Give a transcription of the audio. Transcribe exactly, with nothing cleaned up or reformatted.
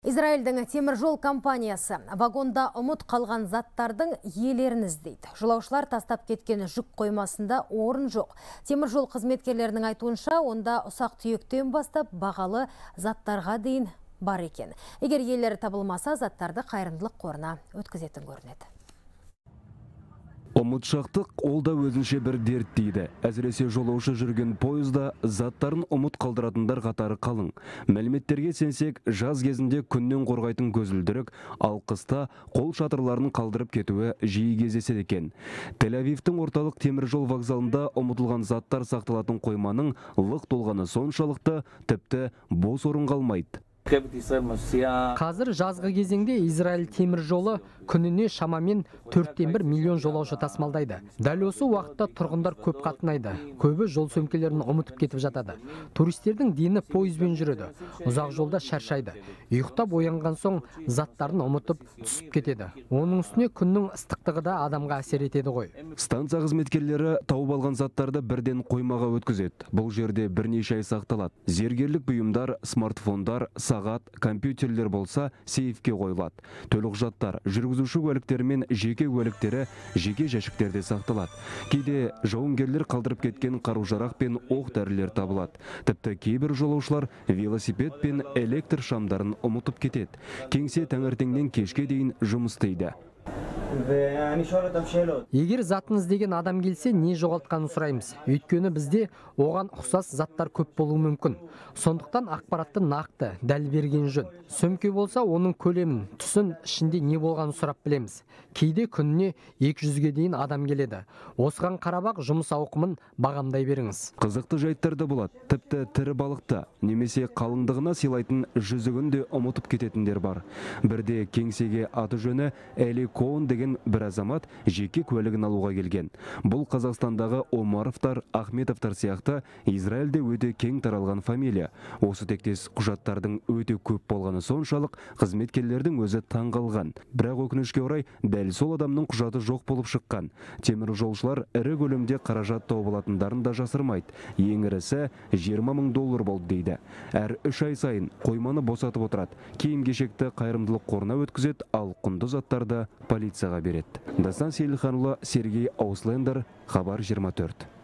Израильдің теміржол компаниясы вагонда ұмыт қалған заттардың иелерін іздейді. Жолаушылар тастап кеткен жүк қоймасында орын жоқ. Теміржол қызметкерлерінің айтуынша, онда ұсақ түйектен бастап бағалы заттарға дейін бар екен. Егер иелері табылмаса, заттарды қайырымдылық қорына өткізетін көрінеді. Ұмытшақтық ол да өзінше бір дерт дейді. Әсіресе жолаушы жүрген пойызда заттарын ұмыт қалдыратындар қатары қалың. Мәліметтерге сенсек, жаз кезінде күннен қорғайтын көзілдірік, ал қыста қол шатырларын қалдырып кетуі жиі кездеседі екен. Тель-Авивтің орталық теміржол вокзалында ұмытылған заттар сақталатын қойманың лық толғаны соншалықты, тіпті бос орын қалмайды. Қазір жазғы кезеңде Израиль темір жолы күніне шамамен төрттен бір миллион жолаушы тасымалдайды. Дәл осы уақытта тұрғындар көп қатынайды. Көбі жол сөмкелерін ұмытып кетіп жатады. Туристердің дені пойызбен жүреді. Ұзақ жолда шаршайды. Ұйықтап оянған соң заттарын ұмытып түсіп кетеді. Оның үстіне күннің ыстықтығы да адамға әсер етеді ғой. Станция қызметкерлері тауып алған заттарды бірден қоймаға өткізеді. Бұл жерде бірнеше ай сақталады. Зергерлік бұйымдар, смартфондар, сағат, компьютерлер болса сейфке қойылады. Төлқұжаттар, жүргізуші куәліктері мен жеке куәліктері жеке жәшіктерде сақталады. Кейде жауынгерлер қалдырып кеткен қару-жарақ пен оқ-дәрілер табылады. Тіпті кейбір жолаушылар велосипед пен электр шамдарын ұмытып кетеді. Кеңсе таңертеңнен кешке дейін жұмыс істейді. Егер затын іздеген адам келсе, не жоғалтқанын сұраймыз. Өйткені бізде оған ұқсас заттар көп болуы мүмкін. Сондықтан ақпаратты нақты, дәл берген жөн. Сөмке болса, оның көлемін, түсін, ішінде не болғанын сұрап білеміз. Кейде күніне екі жүзге дейін адам келеді. Осыған қарабақ жұмыс ауқымын бағамдай беріңіз. Қызықты жайттар да болады. Тіпті тірі балықты, немесе қалыңдығына сыйлайтын жүзігін де ұмытып кететіндер бар. Бірде кеңсеге аты жөні Әли Коун деген бір азамат жеке куәлігін алуға келген. Бұл Қазақстандағы Омаровтар, Ахметовтар сияқты Израильде өте кең таралған фамилия. Осы тектес құжаттардың өте көп болғаны соншалық қызметкерлердің өзі таң қалған. Бірақ өкінішке орай дәл сол адамның құжаты жоқ болып шыққан. Темір жолшылар ірі көлемде қаражат тауып алатындарын да жасырмайды. Ең ірісі жиырма мың доллар болды дейді. Әр үш ай сайын қойманы босатып отырады. Киім-кешекті қайырымдылық қорына өткізеді, ал құнды заттарды полицияға береді. Дастан Сейілханұлы, Сергей Ауслендер, Хабар жиырма төрт.